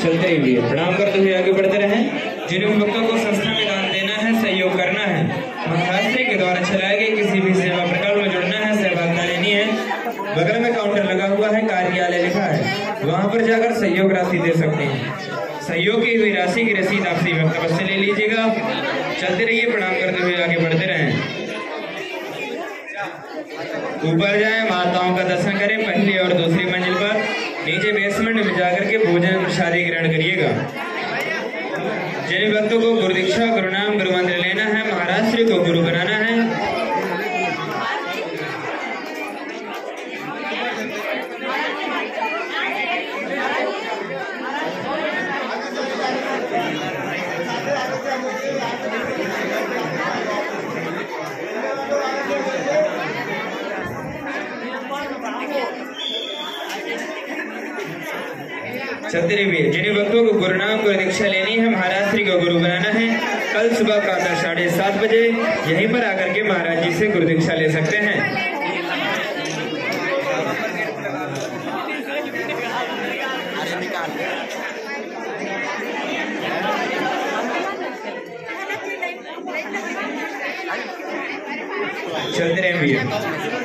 चलते रहिए। प्रणाम करते हुए आगे बढ़ते रहें। जिन भक्तों को संस्था में दान देना है, सहयोग करना है, महाराष्ट्र के द्वारा चलाए गए किसी भी सेवा प्रकल्प में जुड़ना है, सहभागिता लेनी है, बगल में काउंटर लगा हुआ है, कार्यालय लिखा है, वहां पर जाकर सहयोग राशि दे सकते हैं। सहयोग की हुई राशि की रसीद आपसे वक्त से ले लीजिएगा। चलते रहिए, प्रणाम करते हुए आगे बढ़ते रहें। ऊपर जाएं, माताओं का दर्शन करें, पहली और दूसरी मंजिल पर। नीचे बेसमेंट में जाकर के भोजन प्रसादी ग्रहण करिएगा। जिन भक्तों को गुरु दीक्षा, गुरु नाम, गुरु मंत्र लेना है, महाराष्ट्र को गुरु बनाना है, चलते रहिए। जिन भक्तों को गुरु नाम, गुरु दीक्षा लेनी है, महाराष्ट्र को गुरु बनाना है, कल सुबह प्रातः 7:30 बजे यहीं पर आकर के महाराज जी से गुरु दीक्षा ले सकते हैं। चलते रहिए।